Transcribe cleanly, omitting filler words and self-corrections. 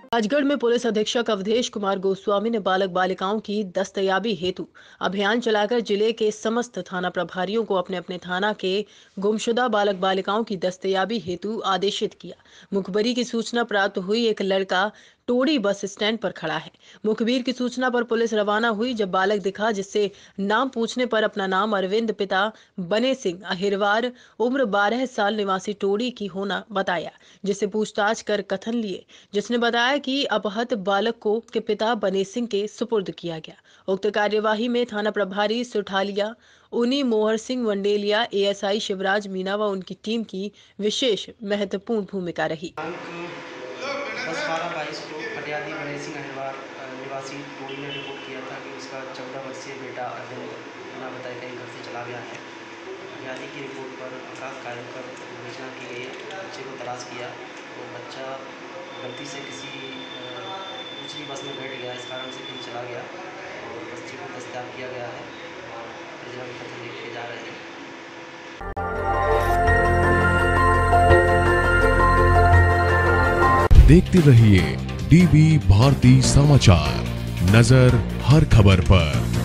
राजगढ़ में पुलिस अधीक्षक अवधेश कुमार गोस्वामी ने बालक बालिकाओं की दस्तयाबी हेतु अभियान चलाकर जिले के समस्त थाना प्रभारियों को अपने अपने थाना के गुमशुदा बालक बालिकाओं की दस्तयाबी हेतु आदेशित किया। मुखबरी की सूचना प्राप्त हुई, एक लड़का टोड़ी बस स्टैंड पर खड़ा है। मुखबिर की सूचना पर पुलिस रवाना हुई। जब बालक दिखा, जिससे नाम पूछने पर अपना नाम अरविंद, पिता बने सिंह, अहिरवार, उम्र 12 साल, निवासी टोड़ी की होना बताया, जिससे पूछताछ कर कथन लिए, जिसने बताया कि अपहत बालक को के पिता बने सिंह के सुपुर्द किया गया। उक्त कार्यवाही में थाना प्रभारी सुठालिया उनी मोहर सिंह वंडेलिया, एएसआई शिवराज मीना व उनकी टीम की विशेष महत्वपूर्ण भूमिका रही। 10-12-22 को फटियादी बड़े सिंह अहिरवार निवासी टोली ने रिपोर्ट किया था कि उसका 14 वर्षीय बेटा अरविंद बिना बताए कहीं घर से चला गया है। फटियादी की रिपोर्ट पर अपराध कार्य कर विवेचना की गई, बच्चे को तलाश किया तो बच्चा गलती से किसी दूसरी बस में बैठ गया, इस कारण से कहीं चला गया और बच्चे को दस्तयाब किया गया है। परिजनों के कथन लिखे जा रहे हैं। देखते रहिए डीबी भारती समाचार, नजर हर खबर पर।